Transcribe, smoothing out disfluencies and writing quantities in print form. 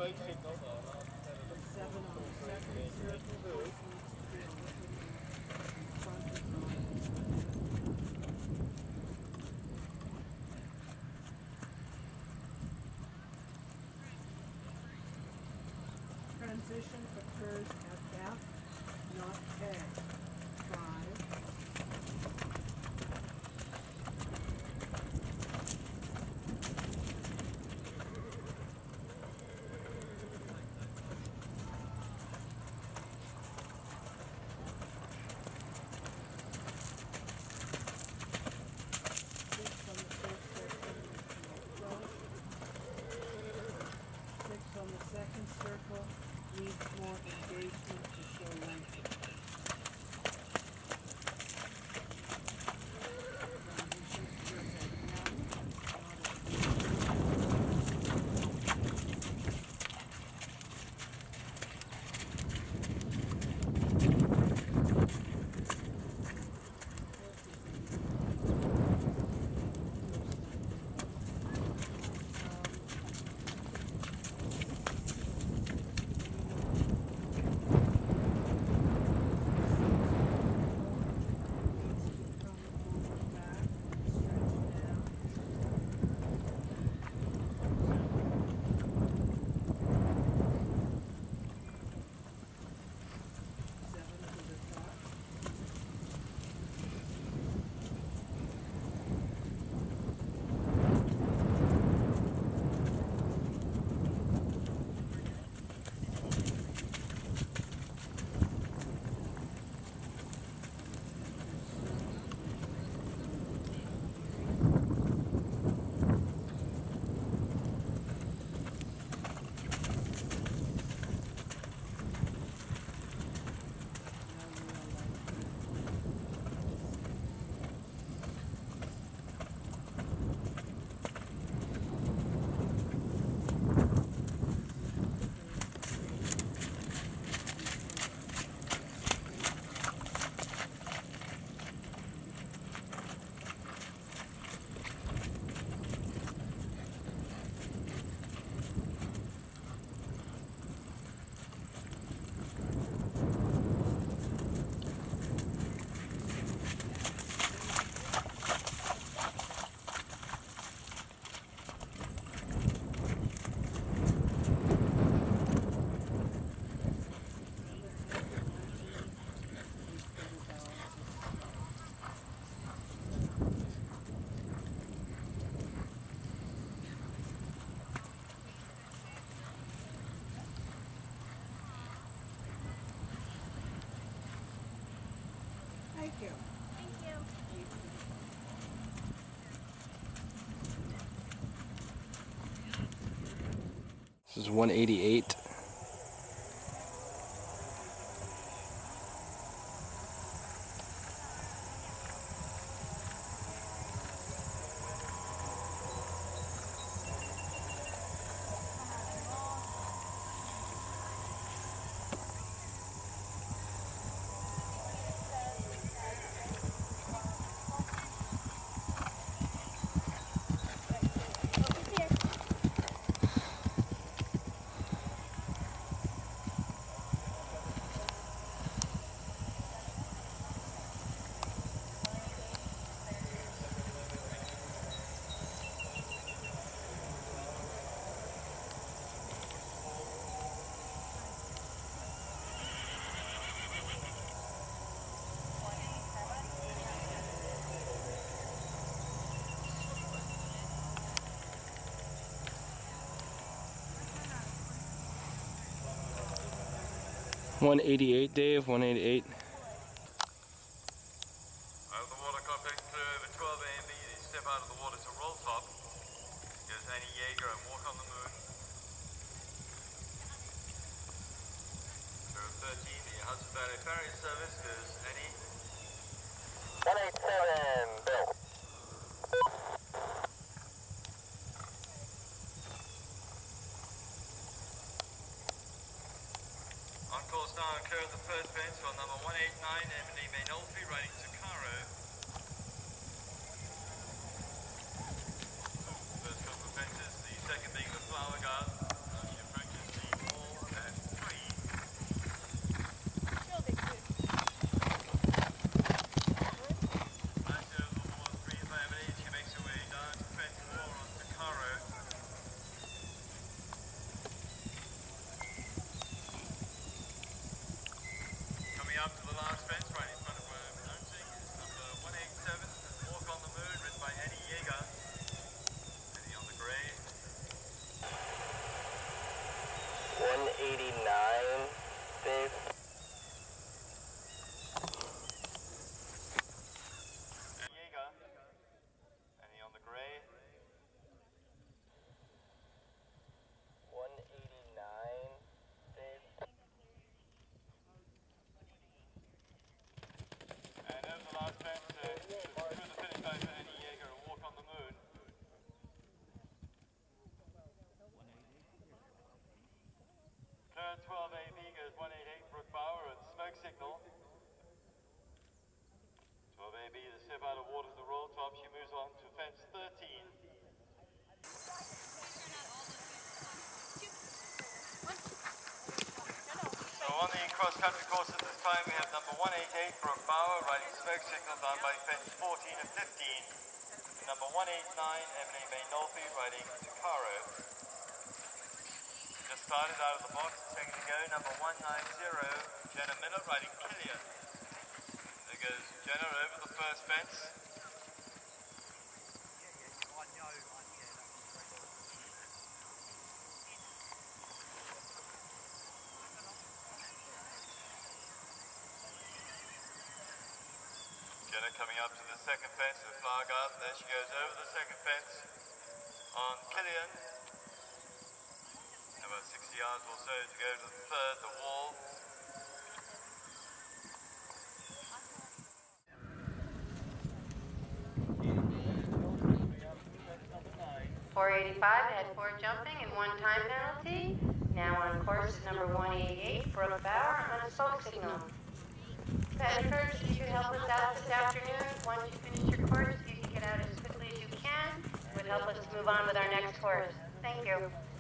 Transition occurs at F, not K. 5. On the second circle, needs more engagement to show length. Thank you. Thank you. This is 188. $188, Dave, 188. The water contact over 12 AM, you step out of the water to roll top. There's any Jaeger and walk on the moon. So 13, the Hudson Valley Ferry Service, there's any. 187, Bill. On course now, clear at the first bench on number 189, Emily Mainolfi, riding to Cairo. First couple of benches, the second being the Flower Guard. She approaches to 189, Dave. Jaeger. Any on the gray? 189, Dave. And over the last fence, through the finish line for any Jaeger, a walk on the moon. Clear 12 AB goes 188 Brook Bower and smoke signal. 12 AB, the step out of water to the roll top, she moves on to fence 13. So on the cross-country course at this time, we have number 188 Brook Bower riding smoke signal down by fence 14 and 15. Number 189 Emily May Nolfi riding Takaro. Just started out of the box, second to go, number 190 Jenna Miller riding Killian. There goes Jenna over the first fence. Jenna coming up to the second fence with flag up. There she goes over the second fence on Killian. About 60 yards or so to go to the third, the wall. 485 had 4 jumping and 1 time penalty. Now on course is number 188, Brook Bower on a smoke signal. I'd encourage you to help us out this afternoon. Once you finish your course, if you can get out as quickly as you can, it would help us to move on with our next course. Thank you.